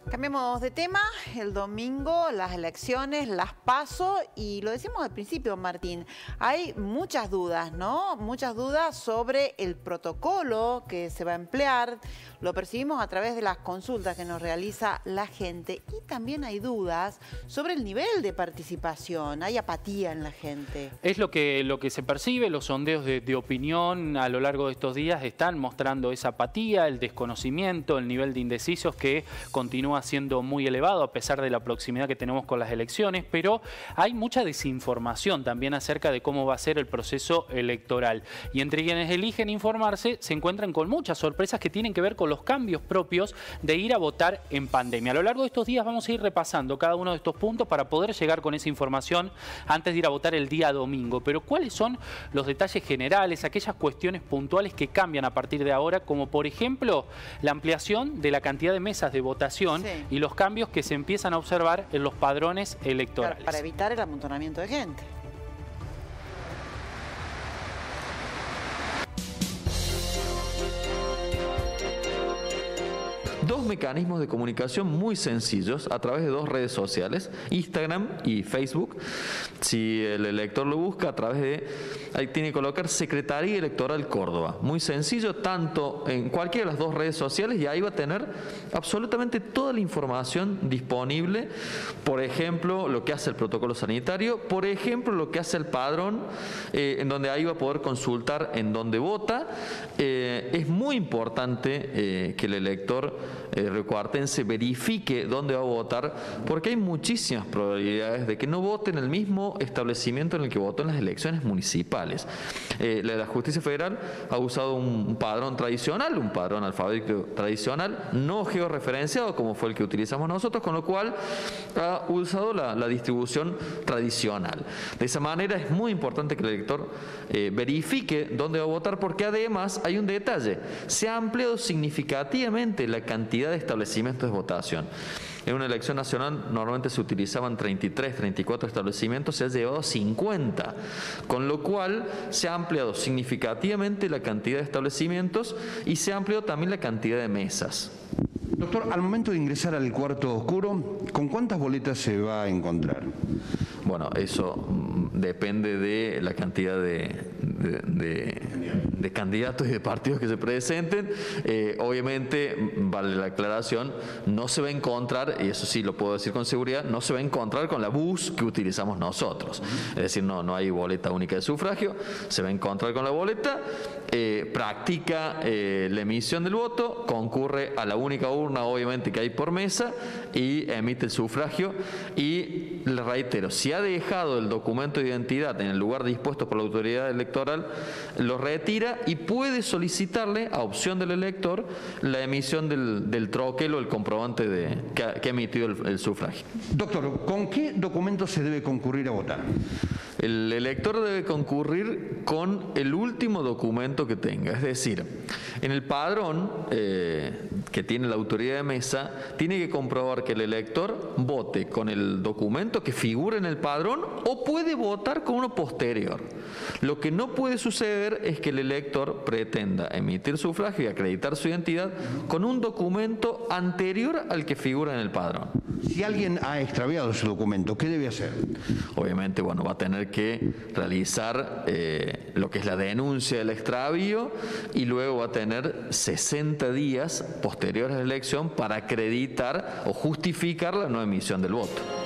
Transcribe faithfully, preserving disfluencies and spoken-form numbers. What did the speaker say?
Cambiamos de tema. El domingo las elecciones, las PASO, y lo decimos al principio, Martín, hay muchas dudas, ¿no? Muchas dudas sobre el protocolo que se va a emplear. Lo percibimos a través de las consultas que nos realiza la gente, y también hay dudas sobre el nivel de participación. Hay apatía en la gente. Es lo que, lo que se percibe. Los sondeos de, de opinión a lo largo de estos días están mostrando esa apatía, el desconocimiento, el nivel de indecisos que continúa siendo muy elevado a pesar de la proximidad que tenemos con las elecciones, pero hay mucha desinformación también acerca de cómo va a ser el proceso electoral. Y entre quienes eligen informarse se encuentran con muchas sorpresas que tienen que ver con los cambios propios de ir a votar en pandemia. A lo largo de estos días vamos a ir repasando cada uno de estos puntos para poder llegar con esa información antes de ir a votar el día domingo. Pero ¿cuáles son los detalles generales, aquellas cuestiones puntuales que cambian a partir de ahora, como por ejemplo la ampliación de la cantidad de mesas de votación? Sí. Y los cambios que se empiezan a observar en los padrones electorales. Para, para evitar el amontonamiento de gente. Dos mecanismos de comunicación muy sencillos a través de dos redes sociales, Instagram y Facebook. Si el elector lo busca a través de, ahí tiene que colocar Secretaría Electoral Córdoba. Muy sencillo, tanto en cualquiera de las dos redes sociales, y ahí va a tener absolutamente toda la información disponible. Por ejemplo, lo que hace el protocolo sanitario, por ejemplo, lo que hace el padrón, eh, en donde ahí va a poder consultar en dónde vota. Eh, es muy importante eh, que el elector Eh, recuartense verifique dónde va a votar, porque hay muchísimas probabilidades de que no vote en el mismo establecimiento en el que votó en las elecciones municipales. Eh, la, la Justicia Federal ha usado un, un padrón tradicional, un padrón alfabético tradicional, no georreferenciado como fue el que utilizamos nosotros, con lo cual ha usado la, la distribución tradicional. De esa manera es muy importante que el elector eh, verifique dónde va a votar, porque además hay un detalle: se ha ampliado significativamente la cantidad de establecimientos de votación. En una elección nacional normalmente se utilizaban treinta y tres, treinta y cuatro establecimientos, se ha llevado a cincuenta, con lo cual se ha ampliado significativamente la cantidad de establecimientos y se ha ampliado también la cantidad de mesas. Doctor, al momento de ingresar al cuarto oscuro, ¿con cuántas boletas se va a encontrar? Bueno, eso depende de la cantidad de, de, de, de candidatos y de partidos que se presenten. Eh, obviamente, vale la aclaración, no se va a encontrar, y eso sí lo puedo decir con seguridad, no se va a encontrar con la bus que utilizamos nosotros. Es decir, no, no hay boleta única de sufragio, se va a encontrar con la boleta, eh, practica eh, la emisión del voto, concurre a la única urna, obviamente, que hay por mesa, y emite el sufragio. Y le reitero, si ha dejado el documento de identidad en el lugar dispuesto por la autoridad electoral, lo retira y puede solicitarle, a opción del elector, la emisión del, del troquel o el comprobante de, que, ha, que ha emitido el, el sufragio. Doctor, ¿con qué documento se debe concurrir a votar? El elector debe concurrir con el último documento que tenga, es decir, en el padrón eh, que tiene la autoridad de mesa, tiene que comprobar que el elector vote con el documento que figura en el padrón o puede votar con uno posterior. Lo que no puede suceder es que el elector pretenda emitir sufragio y acreditar su identidad con un documento anterior al que figura en el padrón. Si alguien ha extraviado ese documento, ¿qué debe hacer? Obviamente, bueno, va a tener que realizar eh, lo que es la denuncia del extravío, y luego va a tener sesenta días posteriores a la elección para acreditar o justificar la no emisión del voto.